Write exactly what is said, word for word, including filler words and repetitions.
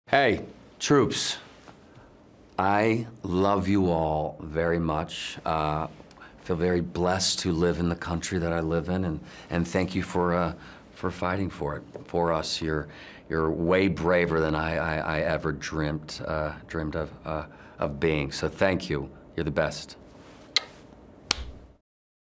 Hey, troops. I love you all very much. Uh, feel very blessed to live in the country that I live in, and, and thank you for, uh, for fighting for it, for us. You're, you're way braver than I, I, I ever dreamt, uh, dreamed of, uh, of being, so thank you. You're the best.